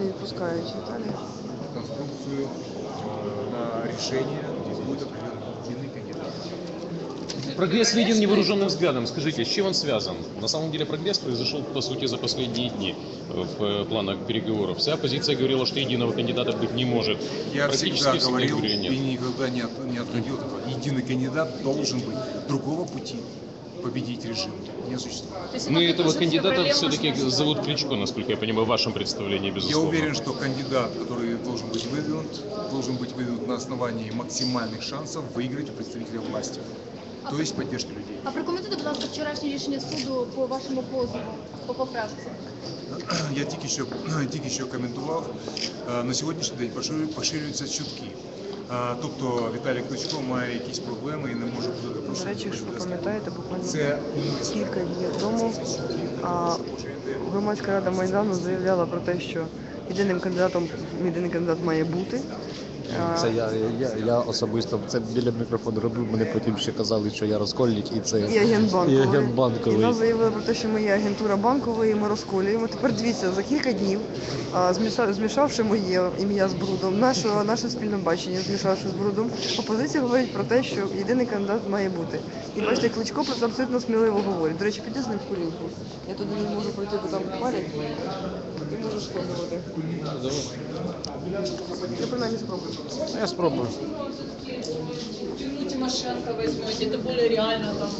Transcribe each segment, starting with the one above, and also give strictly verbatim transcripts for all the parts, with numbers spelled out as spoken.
не відпускають, Віталій. Конструкцию э, на решение, здесь будет определен единый кандидат. Прогресс виден невооруженным взглядом. Скажите, с чем он связан? На самом деле прогресс произошел, по сути, за последние дни в планах переговоров. Вся оппозиция говорила, что единого кандидата быть не может. Я всегда говорил нет. и никогда не, от, не отходил от этого. Единый кандидат должен быть. Другого пути победить режим не существует. Мы этого кандидата все-таки зовут Кличко, насколько я понимаю, в вашем представлении, безусловно. Я уверен, что кандидат, который должен быть выдвинут, должен быть выдвинут на основании максимальных шансов выиграть у представителя власти. То есть поддержки людей. А прокоментуйте, будь ласка, вчорашнє рішення суду по вашому позову, по поправці. Я тільки що, тільки що коментував. На сьогоднішній день поширюються чутки. Тобто Віталій Кличко має якісь проблеми і не може бути До допущений. речі, якщо ви пам'ятаєте, буквально Це кілька днів тому а, громадська рада Майдану заявляла про те, що єдиним кандидатом, єдиний кандидат має бути. Це я, я, я особисто це біля мікрофону робив, мене потім ще казали, що я розкольник і це І агент банковий. І агент банковий. І нас заявили про те, що ми є агентура банкової, і ми розколюємо. Тепер дивіться, за кілька днів, а, зміша- змішавши моє ім'я з брудом, наше, наше спільне бачення, змішавши з брудом, опозиція говорить про те, що єдиний кандидат має бути. І бачите, Кличко про це абсолютно сміливо говорить. До речі, піди з ним в курілку. Я туди не можу пройти, бо там палять. Ти можеш спробувати. Я принаймні спробую. Я спробую. Тимошенко возьмете, это более реально там.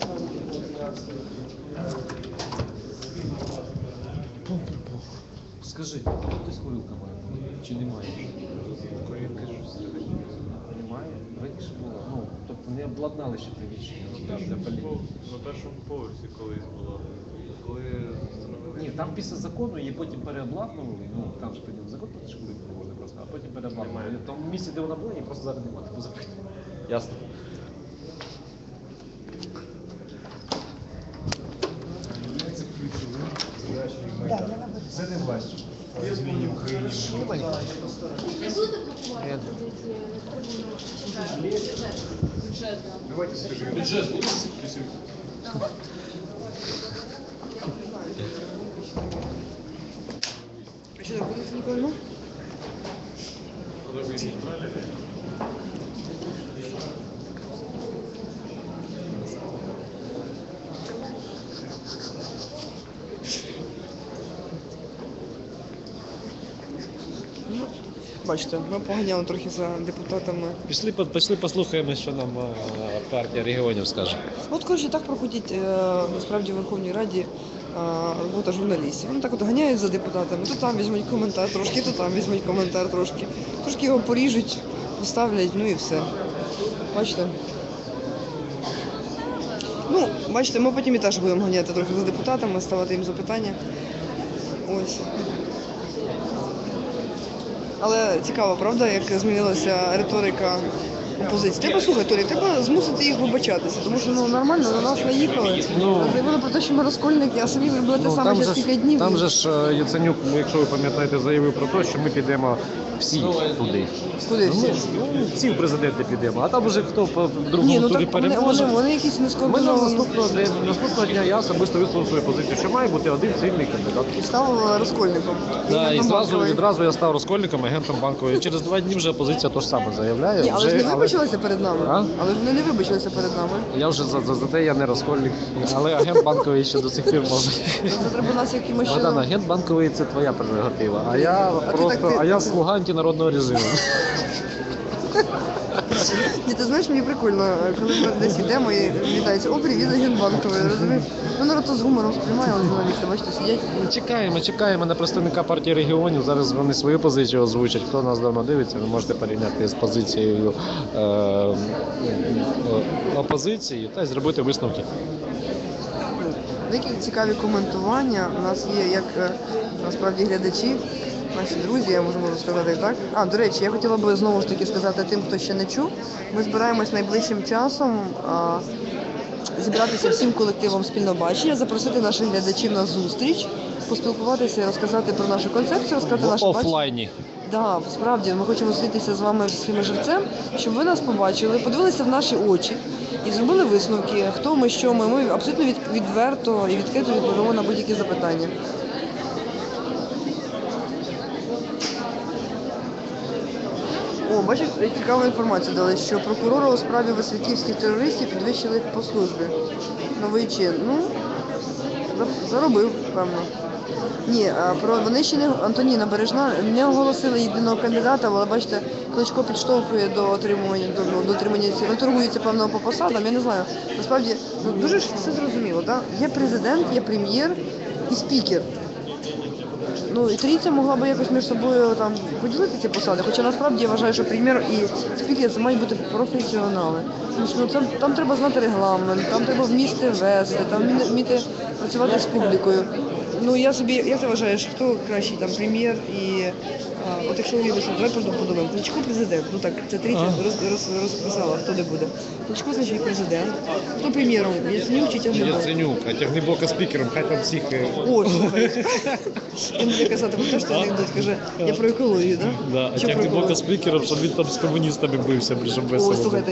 Скажи, хтось курилка має бути? Чи немає? Курілка ж Немає? Раніше було. Ну, тобто не обладнали ще приміщення для політики. На першому поверсі колись було. Коли Ні, там після закону її потім переобладнували, ну там ж прийняв закон, що курити не можна просто, а потім переобладнували. В тому місці, де вона була, її просто зараз немає, типу закрити. Ясно. Це ключовим задачею Майдану. Це не власть. По зміні в Україні. Не будете блокувати позиції бюджету? Давайте скажемо. Бюджет будет? А що, буде ніколи? Ну, бачите, ми поганяли трохи за депутатами. Пішли, пішли послухаємо, що нам е, партія регіонів скаже. От, коротше, так проходить е, насправді в Верховній Раді е, робота журналістів. Вони так от ганяють за депутатами. То там візьмуть коментар трошки, то там візьмуть коментар трошки. Трошки його поріжуть, поставлять, ну і все. Бачите? Ну, бачите, ми потім і теж будемо ганяти трохи за депутатами, ставити їм запитання. Ось. Але цікаво, правда, як змінилася риторика опозиції. Треба, слухай, Толі, треба змусити їх вибачатися, тому що ну, нормально на нас наїхали. Ну, Заявили про те, що ми розкольники, а самі робили те Ну, саме там, через же, кілька ж- днів. там же ж е, Яценюк, ну, якщо ви пам'ятаєте, заявив про те, що ми підемо всі туди. Куди всі? Ну, ну, всі в президенти підемо, а там вже хто по Ні, другому ну турі так вони, переможе. вони, вони якісь Ми нам нескоординовані. наступного, дня- наступного дня я особисто висловив свою позицію, що має бути один сильний кандидат. І став розкольником. Да, і агентом зразу, банкової. відразу я став розкольником, агентом банкової. Через два дні вже опозиція то ж саме заявляє. Ні, але вже, ж не вибачилися перед нами. А? Але ж вони не вибачилися перед нами. Я вже за, за, за те я не розкольник, але агент банковий ще до сих пір може. Це треба нас якимось Богдан, чином. агент банковий це твоя прерогатива, а я ти просто, так, ти- а я слуга антинародного режиму. Ні, ти знаєш, мені прикольно, коли ми десь йдемо і вітається, о, привіт, агент банковий, розумієш? Ну, народ то з гумором сприймає, але журналісти, бачите, сидять. Чекаємо, чекаємо на представника партії регіонів. Зараз вони свою позицію озвучать. Хто нас давно дивиться, ви можете порівняти з позицією е, е, опозиції та й зробити висновки. Деякі цікаві коментування у нас є, як е, насправді глядачі, наші друзі, я можу, можу сказати так. А, до речі, я хотіла би знову ж таки сказати тим, хто ще не чув. Ми збираємось найближчим часом а, зібратися всім колективом спільного бачення, запросити наших глядачів на зустріч, поспілкуватися, розказати про нашу концепцію, розказати В наше бачення. офлайні. Так, да, справді, ми хочемо зустрітися з вами всіми живцем, щоб ви нас побачили, подивилися в наші очі і зробили висновки, хто ми, що ми. Ми абсолютно від, відверто і відкрито відповімо на будь-які запитання. бачиш, цікаву інформацію дали, що прокурора у справі висвітівських терористів підвищили по службі. Новий чин. Ну, за- заробив, певно. Ні, а про вони ще не Антоніна Бережна не оголосили єдиного кандидата, але бачите, Кличко підштовхує до отримування до, ну, до отримання ці- ну, торгується певно по посадам. Я не знаю. Насправді ну дуже ж все зрозуміло, так? Є президент, є прем'єр і спікер. Ну і трійця могла би якось між собою там поділити ці посади. Хоча насправді я вважаю, що прем'єр і спікер це мають бути професіонали. Тому що ну, це, там треба знати регламент, там треба вміти вести, там вмі- вміти працювати з публікою. Ну я собі, як ти вважаєш, хто кращий там прем'єр і а, от якщо уявити, давай просто подумаємо. Кличко президент, ну так, це трійця роз, роз, розписала, хто де буде. Кличко, значить, президент. Хто прем'єром? Яценюк чи Тягнебок? Яценюк, а Тягнебока спікером, хай там всіх... е, О, слухай. Він буде казати про те, що анекдот каже, я про екологію, так? Да, а Що про Тягнебока екологію? спікером, щоб він там з комуністами бився, щоб О, весело. слухайте.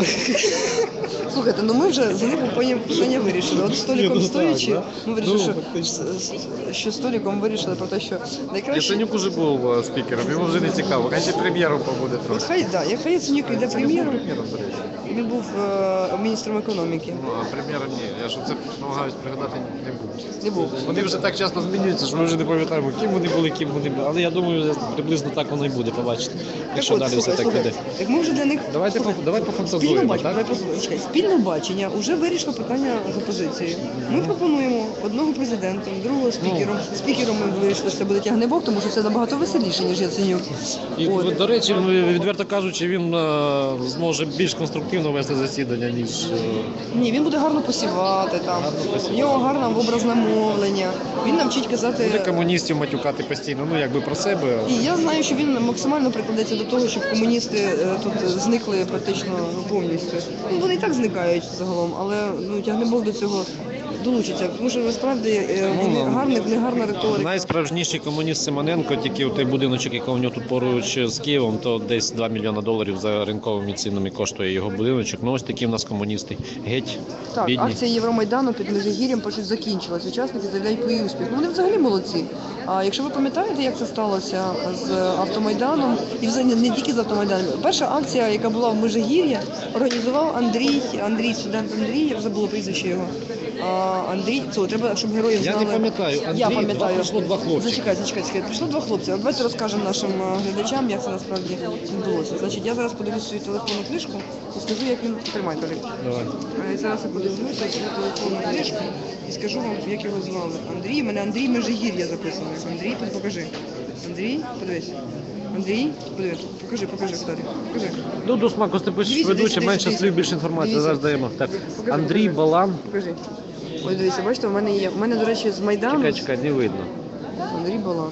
Слухайте, ну ми вже з ним питання, питання вирішили. От столиком Ні, ну так, стоячи, да. ми вирішили, Ну, що, фактично. з- що столиком вирішили про те, що найкраще... Яценюк уже був е, спікером, йому вже не цікаво, хай ще прем'єром побуде От трохи. хай, да, як хай Яценюк йде прем'єром, Прем'єром, до речі. він був е, міністром економіки. Ну, а прем'єром ні, я ж це намагаюсь пригадати, не був. Не був. Вони вже так часто змінюються, що ми вже не пам'ятаємо, ким вони були, ким вони були. Але я думаю, приблизно так воно і буде, побачите. Якщо от, далі слухай, все так слухай, піде. як ми вже для них... Давайте, слухай, по- давай Спільне пофантазуємо, бачення, так? давай послухай, чекай, спільне бачення вже вирішило питання з опозицією. Ми пропонуємо одного президентом, другого спікером. Ну. Спікером ми вирішили, що це буде Тягнебок, тому що це набагато веселіше, ніж Яценюк. І, От. до речі, відверто кажучи, він е, зможе більш конструктивно вести засідання, ніж... е, Ні, він буде гарно посівати там. Гарно посівати. У нього гарне образне мовлення. Він навчить казати. Буде комуністів матюкати постійно, ну якби про себе. І я знаю, що він максимально прикладеться до того, щоб комуністи е, тут зникли практично ну, повністю. Ну, вони і так зникають загалом, але ну Тягнебок до цього долучиться. Тому що насправді е, Ну, вони ну, гарна, в них гарна риторика. Найсправжніший комуніст Симоненко, тільки той будиночок, який у нього тут поруч з Києвом, то десь два мільйони доларів за ринковими цінами коштує його будиночок. Ну ось такі в нас комуністи. Геть, Так, бідні. акція Євромайдану під Межигір'ям почуть закінчилась. Учасники заявляють про її успіх. Ну вони взагалі молодці. А якщо ви пам'ятаєте, як це сталося з автомайданом, і взагалі не тільки з автомайданом. Перша акція, яка була в Межигір'ї, організував Андрій, Андрій, студент Андрій, я вже забула прізвище його. А, Андрій, це треба, щоб героїв Я знали. не пам'ятаю. Андрій, Я два- пам'ятаю. прийшло два хлопці. Зачекай, зачекай, зачекай. Прийшло два хлопці. От давайте розкажемо нашим а, глядачам, як це насправді відбулося. Значить, я зараз подивлюсь свою телефонну книжку і скажу, як він тримай, Толік. Давай. Е, Зараз я подивлюся свою телефонну книжку і скажу вам, як його звали. Андрій, у мене Андрій Межигір'я записано. Андрій, тут покажи. Андрій, подивись. Андрій, подивись, покажи, покажи, Віталій, покажи. Ну, до смаку ти пишеш Дивіться, ведуче, дивіться, менше дивіться. слів, більше інформації. Дивіться. Зараз даємо. Так, Покажи, Андрій покажи. Балан. Покажи. Ось дивіться, бачите, у мене є. У мене, до речі, з Майдану. Чекай, чекай, не видно. Андрій Балан.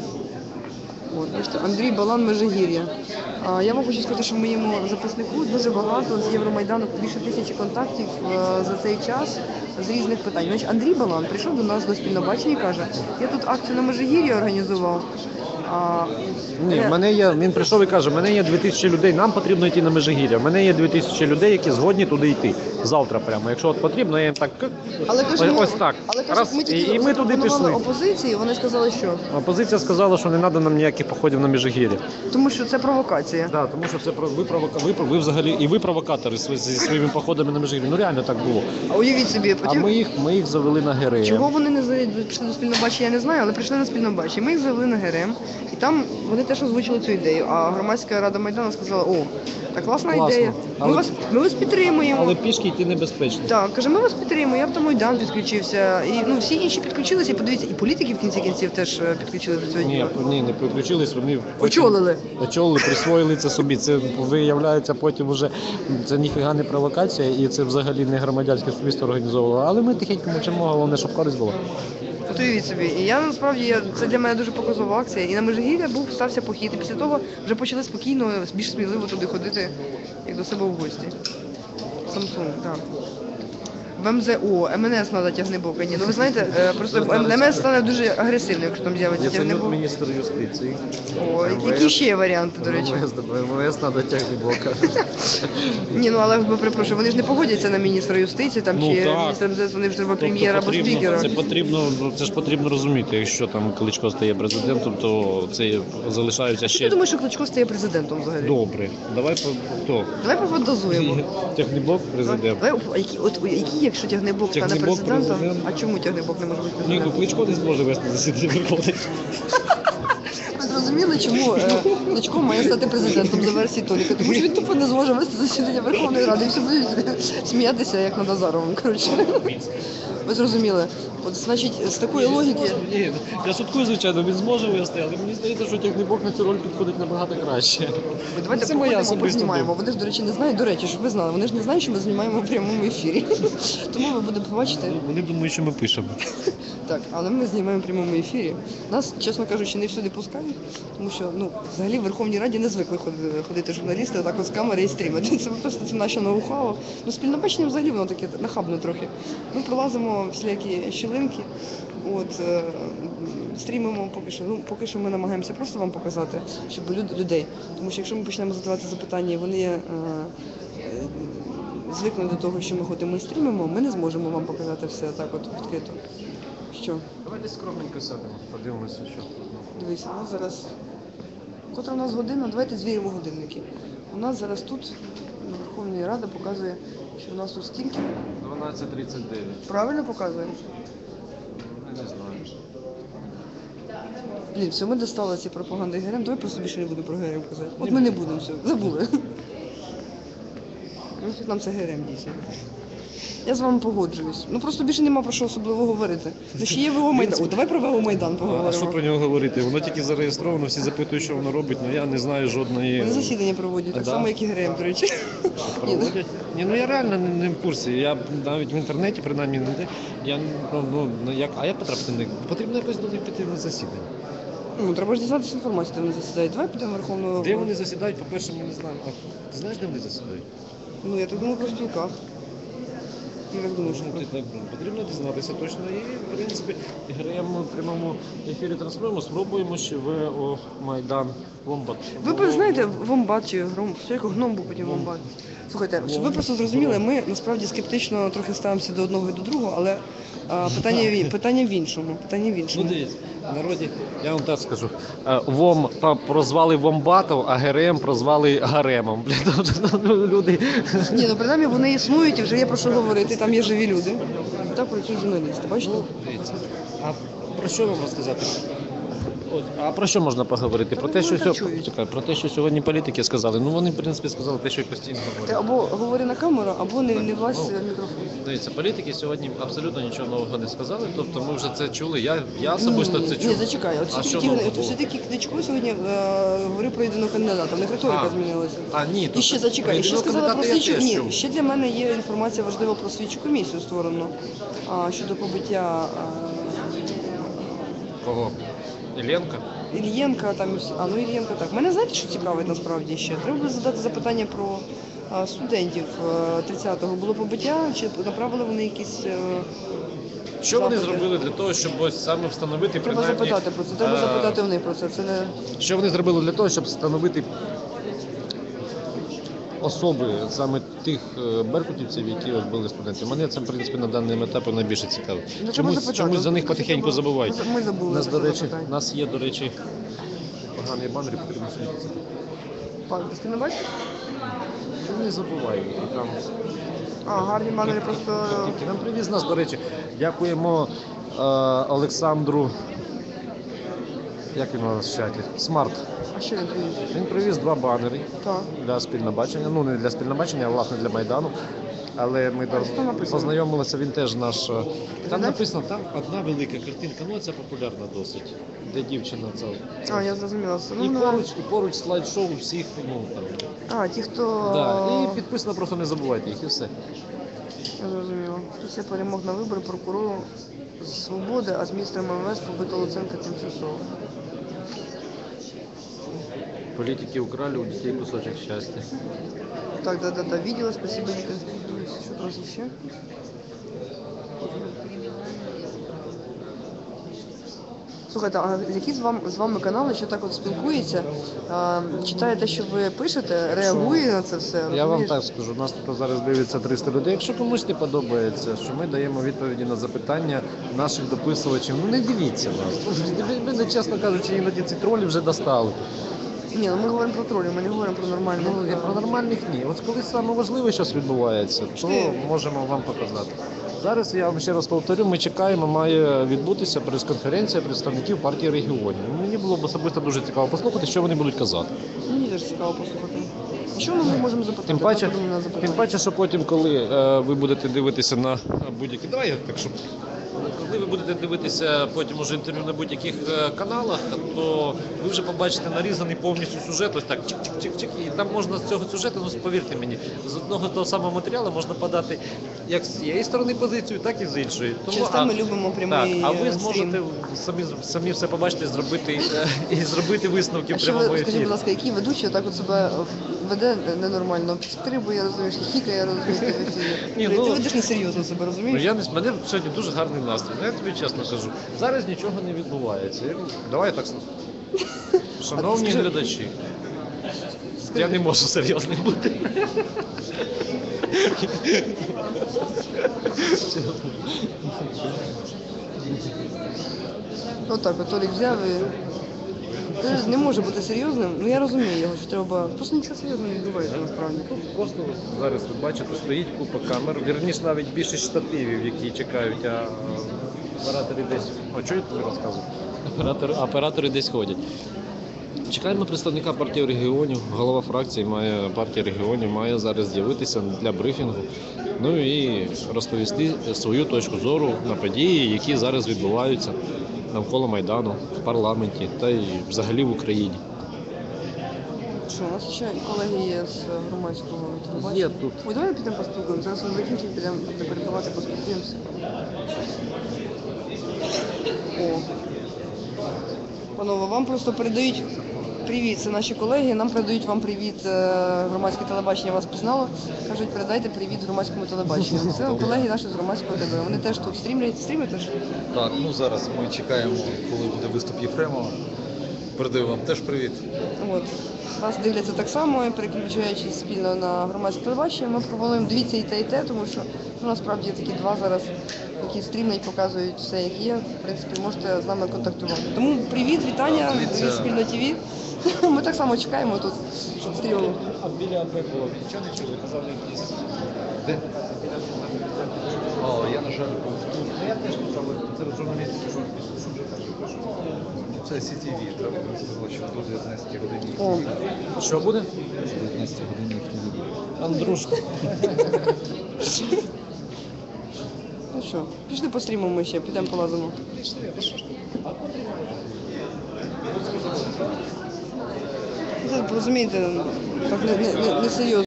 От, бачите, Андрій Балан Межигір'я. А, я вам хочу сказати, що в моєму записнику дуже багато з Євромайдану, більше тисячі контактів е, за цей час з різних питань. Значить, Андрій Балан прийшов до нас до спільнобачення і каже, я тут акцію на Межигір'ї організував. А, Ні, е, в мене є, він прийшов і каже, в мене є дві тисячі людей, нам потрібно йти на Межигір'я. В мене є дві тисячі людей, які згодні туди йти. Завтра прямо. Якщо от потрібно, я їм так, але ось, каже, ми- ось так. Але каже, Раз, ми і, тільки і ми туди запропонували пішли. опозиції, вони сказали, що? Опозиція сказала, що не треба нам ніяких походів на Межигір'я. Тому що це провокація. Да, тому що це про- ви, провока, ви, ви взагалі, і ви провокатори зі зі своїми походами на Межигір'я. Ну реально так було. А уявіть собі, А потім... ми їх, ми їх завели на ГРМ. Чого вони не за- пішли до спільнобачення, я не знаю, але прийшли на спільнобачення. Ми їх завели на ГРМ, і там вони теж озвучили цю ідею. А громадська рада Майдану сказала, о, так класна Класно. ідея. Ми Але- вас, ми вас підтримуємо. Але пішки йти небезпечно. Так, каже, ми вас підтримуємо, я автомайдан підключився. І ну всі інші підключилися, і подивіться, і політики в кінці кінців теж е, підключили до цього Ні, діла. ні, не приключились, вони потім Очолили. очолили, присвоїли це собі. Це виявляється потім уже це ніфіга не провокація, і це взагалі не громадянське суспільство організовувало. Але ми тихенько мовчимо, головне, щоб користь була. От уявіть собі. І я насправді я- це для мене дуже показова акція. І на Межигір'я був стався похід. І після того вже почали спокійно, більш сміливо туди ходити, як до себе в гості. Samsung, так. В ем зе о, ем ен ес треба тягнебока. Ні, ну ви знаєте, е, просто ем ен ес стане дуже агресивним, якщо там з'явиться тягнебок. міністр юстиції. О, які ще є варіанти, до речі? ем ем ес треба тягнебока. Ні, ну але ви перепрошую, вони ж не погодяться на міністра юстиції там Ну, чи так. міністра ем зе ес, вони ж треба Тобто прем'єра або потрібно- спікера. Це потрібно, ну, це ж потрібно розуміти, якщо там Кличко стає президентом, то це залишаються Ти ще думаєш, що Кличко стає президентом взагалі? добре. Давай по хто? Давай пофантазуємо. Тягнебок президент. Давай, а які, от, які, якщо тягнебок стане Тягнебок президентом, президент. а чому тягнебок не може бути Ні, президентом? Кличко не зможе вести засідання Верховної. Ви зрозуміли, чому е, Кличко має стати президентом за версією Толіка? Тому що він тупо не зможе вести засідання Верховної Ради і всі будуть сміятися, як над Азаровим. Коротше. Ви зрозуміли? От, значить, з такої логіки... Ні, я шуткую, звичайно, він зможе вести, але мені здається, що Тягнебок на цю роль підходить набагато краще. Ви давайте Це моя походимо, особиста познімаємо. думка. Вони ж, до речі, не знають, до речі, щоб ви знали, вони ж не знають, що ми знімаємо в прямому ефірі. Тому ви будете побачити. Вони думають, що ми пишемо. Так, але ми знімаємо в прямому ефірі. Нас, чесно кажучи, не всюди пускають, тому що ну, взагалі в Верховній Раді не звикли ходити, ходити журналісти так от з камери і стрімити. Це просто це наше ноу-хау. Ну, спільне бачення взагалі воно таке нахабне трохи. Ми пролазимо всілякі щілинки, от, е, стрімимо поки що. Ну, поки що ми намагаємося просто вам показати, щоб люд, людей. Тому що якщо ми почнемо задавати запитання, і вони е, е, звикнуть до того, що ми ходимо і стрімимо, ми не зможемо вам показати все так от відкрито. Що? Давайте скромненько сядемо, подивимося, що тут. Дивись, у нас зараз. Котра у нас година? Давайте звіримо годинники. У нас зараз тут Верховна Рада показує, що у нас тут стільки. дванадцять тридцять дев'ять. Правильно показує? Не знаю. Блін, все, ми достали ці пропаганди ГРМ. Давай просто більше не буду про ГРМ казати. От ми не будемо все, забули. Ну, тут нам це ГРМ дійсно. Я з вами погоджуюсь. Ну просто більше нема про що особливо говорити. Ну ще є ВО Майдан. О, давай про ВО Майдан А що поговоримо. про нього говорити? Воно тільки зареєстровано, всі запитують, що воно робить, але я не знаю жодної. Вони засідання проводять, так Да. само, як і ГРМ, до речі. Ні, ну, Проводять. Ні, ну я реально не, не в курсі. Я навіть в інтернеті, принаймні, не де. Я ну, ну ну, як, а як потрапити на потрібно якось до них піти на засідання. Ну, треба ж дізнатися інформацію, де вони засідають. Давай підемо в Верховну... Де вони засідають, по-перше, ми не знаємо. А ти знаєш, де вони засідають? Ну, я так думаю, про спілках. Я так думаю, що Ну, не ти, так, потрібно дізнатися точно. І, в принципі, граємо в прямому ефірі транслюємо, спробуємо ще ВО Майдан Вомбат. Ви б знаєте, вомбат чи гром, все як гном був потім вомбат. Слухайте, щоб ви просто зрозуміли, ми насправді скептично трохи ставимося до одного і до другого, але а, питання, в- питання в іншому. Питання в Ну, іншому. дивіться, в народі, я вам так скажу, е, ВОМ та прозвали Вомбатом, а ГРМ прозвали Гаремом. Бля, тобто, ну, люди... Ні, ну принаймні вони існують і вже є про що говорити, там є живі люди. І так працюють журналісти, бачите? Ну, дивіться, а про що вам розказати? От, а про що можна поговорити? Про те, що вони сьо- чують. чекай, про те, що сьогодні політики сказали. Ну вони, в принципі, сказали те, що й постійно Ти говорять. або говори на камеру, або не, не влазь в мікрофон. Дивіться, політики сьогодні абсолютно нічого нового не сказали. Тобто ми вже це чули. Я, я особисто це Ні, чув. зачекай, от А що все-таки, нового от було? все-таки Кличко сьогодні е, говорив про єдиного кандидата, в них риторика А. змінилася. А ні, то І ще зачекай, і ще єдиного сказала про кандидата я слідчу. теж Ні, чув. ще для мене є інформація важлива про слідчу комісію створено а, щодо побиття Кого? Іллєнка? а, Ільєнка. Там і всі- а ну Ільєнка так. Мене знаєте, що цікавить насправді ще? Треба було задати запитання про а, студентів е, тридцятого. Було побиття, чи направили вони якісь. е, Що вони Запити. зробили для того, щоб ось саме встановити Треба принаймні, запитати про це. Треба е, запитати в них про це. Це не Що вони зробили для того, щоб встановити особи саме тих е, беркутівців, які ось були студентів? Мене це, в принципі, на даному етапі найбільше цікавить. Ну, треба Чомусь, запитати. чомусь за них Це потихеньку треба- забувають. Ми забули У нас, за до це речі, запитання. у нас є, до речі, поганий банер, потрібно слідкувати. Пан, ти не бачиш? Не забувають. І там А, гарні манери просто. Тільки нам привіз нас, до речі. Дякуємо е, Олександру. Як він у нас в чаті? Смарт. А що він привіз? Він привіз два банери Так. для спільнобачення. Ну, не для спільнобачення, а власне для Майдану. Але ми до- що написано? познайомилися, він теж наш. е, Там Глядач? написано, там одна велика картинка, ну це популярна досить. Де дівчина це. це. А, я зрозуміла. І Ну, ну, поруч, і поруч слайд-шоу всіх, ну там. А, ті, хто. Да. І підписано, просто не забувайте їх, і все. Я зрозуміла. Після перемог на вибори прокурору з Свободи, а з міністром ем ве ес побито Луценка тимчасово. Політики украли у дітей кусочок щастя. Так, да, да, да, видела, спасибо, Вика. Що там ще? Слухайте, а які з вами, з вами канали ще так от спілкуються, а, читає те, що ви пишете, реагує на це все? Я вам розумієш? так скажу, нас тут зараз дивиться триста людей. Якщо комусь не подобається, що ми даємо відповіді на запитання наших дописувачів, ну не дивіться нас. Ви, ви, чесно кажучи, іноді ці тролі вже достали. Ні, ну ми говоримо про тролі, ми не говоримо про нормальні. Ну, і про нормальних ні. От коли саме важливе щось відбувається, то можемо вам показати. Зараз я вам ще раз повторю, ми чекаємо, має відбутися прес-конференція представників партії регіонів. Мені було б особисто дуже цікаво послухати, що вони будуть казати. Мені теж цікаво послухати. Що ми можемо запитати? Тим паче, Дайте мені на запитання. тим паче, що потім, коли е, ви будете дивитися на будь-які... Давай я так, щоб... Коли ви будете дивитися потім уже інтерв'ю на будь-яких е, каналах, то ви вже побачите нарізаний повністю сюжет, ось так чик-чик-чик-чик, і там можна з цього сюжету, ну повірте мені, з одного того самого матеріалу можна подати як з цієї сторони позицію, так і з іншої. Через те ми любимо прямий, так, а ви е, зможете стрім. самі, самі все побачити, зробити, е, і зробити висновки А в що прямому ви, скажіть, ефірі. будь ласка, який ведучий так от себе веде ненормально? Підстрибує, розумієш, хікає, розумієш, в ефірі. Ні, Ти ну- ведеш несерйозно себе, Ну, розумієш? я не в мене сьогодні дуже гарний настрій. Ну, я тобі чесно кажу. Зараз нічого не відбувається. Я- Давай так. Шановні скажи- глядачі, я не можу серйозним бути. Отак, от Толік взяв і... Це не може бути серйозним, ну я розумію його, що треба... Просто нічого серйозного не відбувається насправді. Просто зараз ви бачите, стоїть купа камер, вірніше навіть більше штативів, які чекають, а оператори десь. О, чого я тобі розказую? Оператори, оператори десь ходять. Чекаємо представника партії регіонів. Голова фракції має партії регіонів має зараз з'явитися для брифінгу. Ну і розповісти свою точку зору на події, які зараз відбуваються навколо Майдану, в парламенті та й взагалі в Україні. Що, у нас ще і колеги є з громадського телебачення. Є тут. Ой, давай підемо поспілкуємося. Зараз ми закінчимо, підемо передавати, поспілкуємося. О. Панове, вам просто передають привіт, це наші колеги, нам передають вам привіт, е, громадське телебачення вас пізнало. Кажуть, передайте привіт громадському телебаченню. Це колеги наші з громадського ТВ. Вони теж тут стрімлять, стрімять теж. Так, ну зараз ми чекаємо, коли буде виступ Єфремова. Передаю вам теж привіт. От. Вас дивляться так само, переключаючись спільно на громадське телебачення. Ми пропонуємо дивіться і те, і те, тому що ну, насправді є такі два зараз, які стрімлять, показують все, як є. В принципі, можете з нами контактувати. Тому привіт, вітання, Дивіться. спільно ТВ. Ми так само чекаємо тут, щоб стрімили. А біля АП було нічого не чули, казали якісь. Де? О, я, на жаль, був тут. Ну я теж казав, серед журналістів кажу, що вже кажу. Це Сі Ті Ві, треба сказати, що до дев'ятнадцятої годині. О. Що буде? До дев'ятнадцятої годині їх не буде. Андрушка. Ну що, пішли пострімимо ще, підемо полазимо. Це, розумієте, так не, не, не, не серйозно.